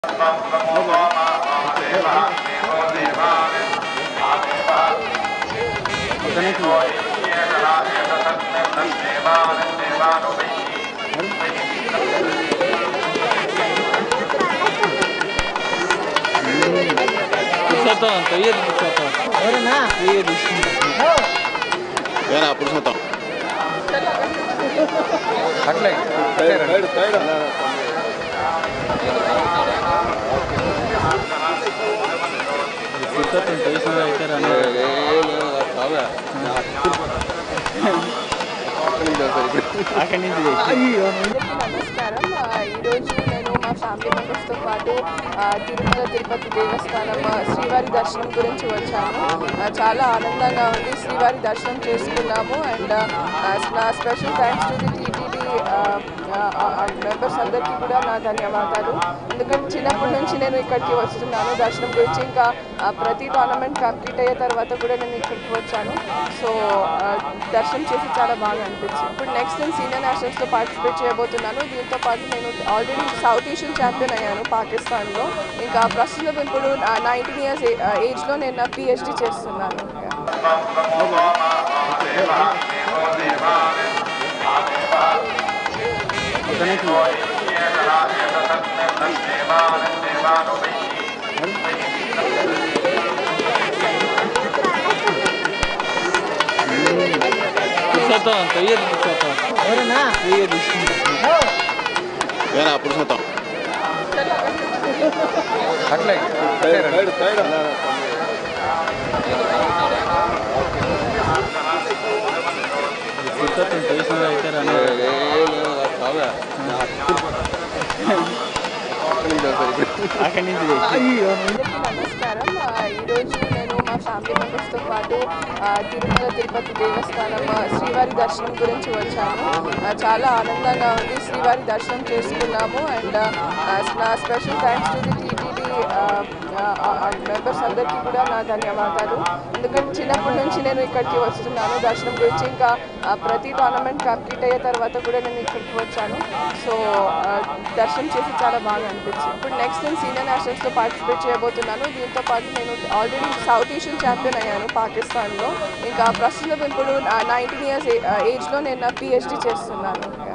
పురుషోత్తం అట్లే నమస్కారం. ఈరోజు నేను మా ఫ్యామిలీ మెంబర్స్తో పాటు తిరుమల తిరుపతి దేవస్థానం శ్రీవారి దర్శనం గురించి వచ్చాను. చాలా ఆనందంగా ఉంది. శ్రీవారి దర్శనం చేసుకున్నాము. అండ్ నా special thanks to the TTD members అందరికీ కూడా నా ధన్యవాదాలు. ఎందుకంటే చిన్నప్పటి నుంచి నేను ఇక్కడికి వస్తున్నాను దర్శనం గురించి. ఇంకా ప్రతి టోర్నమెంట్ కంప్లీట్ అయ్యే తర్వాత కూడా నేను ఇక్కడికి వచ్చాను. సో దర్శనం చేసి చాలా బాగా అనిపించింది. ఇప్పుడు నెక్స్ట్ నేను సీనియర్ నేషనల్స్లో పార్టిసిపేట్ చేయబోతున్నాను. దీంతో పాటు నేను ఆల్రెడీ సౌత్ ఏషియన్ ఛాంపియన్ అయ్యాను పాకిస్తాన్లో. ఇంకా ప్రస్తుతం ఇప్పుడు 19 years ఏజ్లో నేను నా PhD చేస్తున్నాను. పురుషోత్తం అట్లే నమస్కారం. ఈరోజు నేను మా ఫ్యామిలీ మెంబర్స్తో పాటు తిరుమల తిరుపతి దేవస్థానం శ్రీవారి దర్శనం గురించి వచ్చాను. చాలా ఆనందంగా ఉంది. శ్రీవారి దర్శనం చేసుకున్నాము. అండ్ నా special thanks to the TTD members అందరికీ కూడా నా ధన్యవాదాలు. ఎందుకంటే చిన్నప్పటి నుంచి నేను ఇక్కడికి వస్తున్నాను దర్శనం గురించి. ఇంకా ప్రతి టోర్నమెంట్ కంప్లీట్ అయ్యే తర్వాత కూడా నేను ఇక్కడికి వచ్చాను. సో దర్శనం చేసి చాలా బాగా అనిపించింది. ఇప్పుడు నెక్స్ట్ నేను సీనియర్ నేషనల్స్లో పార్టిసిపేట్ చేయబోతున్నాను. దీంతో పాటు నేను ఆల్రెడీ సౌత్ ఏషియన్ ఛాంపియన్ అయ్యాను పాకిస్తాన్లో. ఇంకా ప్రస్తుతం ఇప్పుడు 19 years ఏజ్లో నేను నా PhD చేస్తున్నాను.